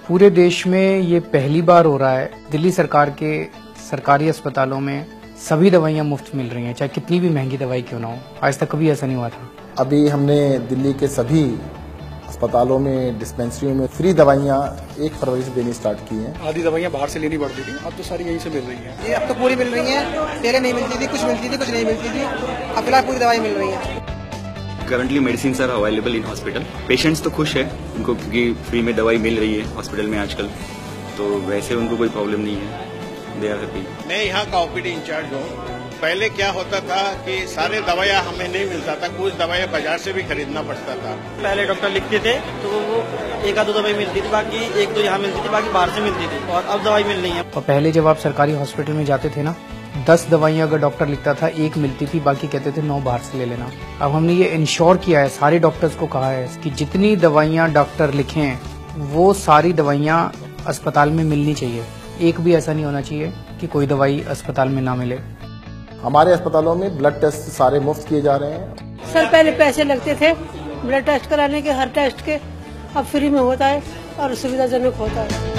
पूरे देश में ये पहली बार हो रहा है। दिल्ली सरकार के सरकारी अस्पतालों में सभी दवाइयां मुफ्त मिल रही हैं, चाहे कितनी भी महंगी दवाई क्यों ना हो। आज तक कभी ऐसा नहीं हुआ था। अभी हमने दिल्ली के सभी अस्पतालों में, डिस्पेंसरियों में फ्री दवाइयां 1 फरवरी से देनी स्टार्ट की हैं। आधी दवाइयां बाहर से लेनी पड़ती थी, अब तो सारी यहीं से मिल रही हैं। ये अब तो पूरी मिल रही हैं, पहले नहीं मिलती थी, कुछ मिलती थी, कुछ नहीं मिलती थी। अब फिलहाल पूरी दवाई मिल रही है। Currently medicine are available in hospital. Patients तो खुश है उनको, क्योंकि फ्री में दवाई मिल रही है हॉस्पिटल में आजकल, तो वैसे उनको कोई प्रॉब्लम नहीं है। They are happy. मैं यहाँ का ओपीडी इंचार्ज हूँ। पहले क्या होता था कि सारे दवाइयाँ हमें नहीं मिलता था, कुछ दवाइयाँ बाजार से भी खरीदना पड़ता था। पहले डॉक्टर लिखते थे तो वो 1-2 दवाई मिलती थी, बाकी 1-2 यहाँ मिलती थी, बाकी बाहर से मिलती थी, और अब दवाई मिल रही है। और पहले जब आप सरकारी हॉस्पिटल में जाते थे ना, 10 दवाइयां अगर डॉक्टर लिखता था, 1 मिलती थी, बाकी कहते थे 9 बाहर से ले लेना। अब हमने ये इंश्योर किया है, सारे डॉक्टर्स को कहा है कि जितनी दवाइयां डॉक्टर लिखें वो सारी दवाइयां अस्पताल में मिलनी चाहिए। एक भी ऐसा नहीं होना चाहिए कि कोई दवाई अस्पताल में ना मिले। हमारे अस्पतालों में ब्लड टेस्ट सारे मुफ्त किए जा रहे हैं। सर पहले पैसे लगते थे ब्लड टेस्ट कराने के, हर टेस्ट के, अब फ्री में होता है और सुविधाजनक होता है।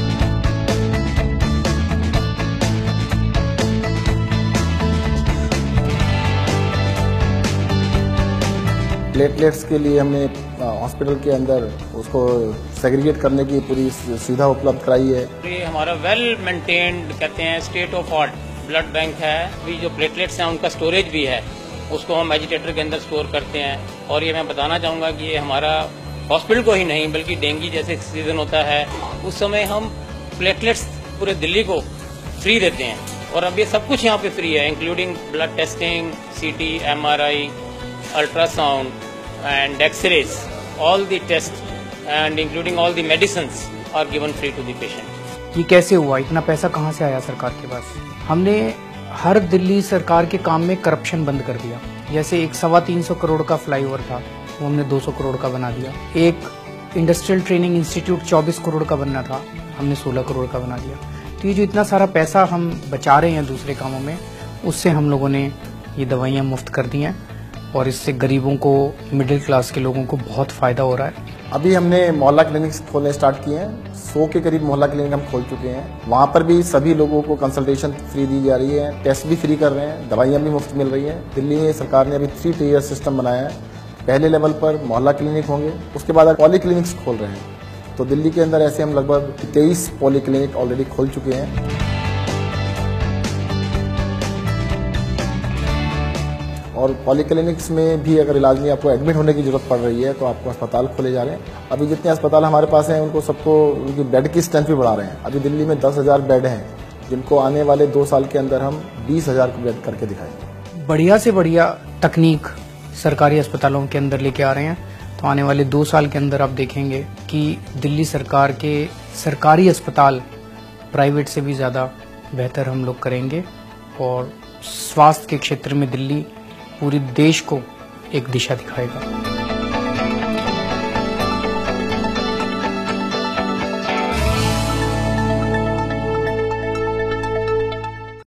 प्लेटलेट्स के लिए हमने हॉस्पिटल के अंदर उसको सेग्रीगेट करने की पूरी सुविधा उपलब्ध कराई है। ये हमारा वेल मेंटेन्ड कहते हैं state of art blood bank है। अभी जो प्लेटलेट्स हैं उनका स्टोरेज भी है, उसको हम एजिटेटर के अंदर स्टोर करते हैं। और ये मैं बताना चाहूंगा कि ये हमारा हॉस्पिटल को ही नहीं बल्कि डेंगू जैसे सीजन होता है उस समय हम प्लेटलेट्स पूरे दिल्ली को फ्री देते हैं। और अब ये सब कुछ यहाँ पे फ्री है, including blood testing, CT, MRI, ultrasound and X-rays. All the tests and including all the medicines are given free to the patient. ये कैसे हुआ? इतना पैसा कहाँ से आया सरकार के पास? हमने हर दिल्ली सरकार के काम में करप्शन बंद कर दिया। जैसे एक 325 करोड़ का फ्लाईओवर था, वो हमने 200 करोड़ का बना दिया। एक इंडस्ट्रियल ट्रेनिंग इंस्टीट्यूट 24 करोड़ का बनना था, हमने 16 करोड़ का बना दिया। तो ये जो इतना सारा पैसा हम बचा रहे हैं दूसरे कामों में, उससे हम लोगों ने ये दवाइयाँ मुफ्त कर दी हैं और इससे गरीबों को, मिडिल क्लास के लोगों को बहुत फायदा हो रहा है। अभी हमने मोहल्ला क्लिनिक्स खोलने स्टार्ट किए हैं। 100 के करीब मोहल्ला क्लिनिक हम खोल चुके हैं। वहाँ पर भी सभी लोगों को कंसल्टेशन फ्री दी जा रही है, टेस्ट भी फ्री कर रहे हैं, दवाइयाँ भी मुफ्त मिल रही हैं। दिल्ली में सरकार ने अभी 3 टियर सिस्टम बनाया है। पहले लेवल पर मोहल्ला क्लिनिक होंगे, उसके बाद पॉली क्लिनिक्स खोल रहे हैं। तो दिल्ली के अंदर ऐसे हम लगभग 23 पॉली क्लिनिक ऑलरेडी खोल चुके हैं। और पॉलीक्लिनिक्स में भी अगर इलाज में आपको एडमिट होने की जरूरत पड़ रही है तो आपको अस्पताल खोले जा रहे हैं। अभी जितने अस्पताल हमारे पास हैं उनको सबको उनकी बेड की स्ट्रेंथ भी बढ़ा रहे हैं। अभी दिल्ली में 10,000 बेड हैं, जिनको आने वाले 2 साल के अंदर हम 20,000 बेड करके दिखाएंगे। बढ़िया से बढ़िया तकनीक सरकारी अस्पतालों के अंदर लेके आ रहे हैं। तो आने वाले 2 साल के अंदर आप देखेंगे कि दिल्ली सरकार के सरकारी अस्पताल प्राइवेट से भी ज़्यादा बेहतर हम लोग करेंगे और स्वास्थ्य के क्षेत्र में दिल्ली पूरे देश को एक दिशा दिखाएगा।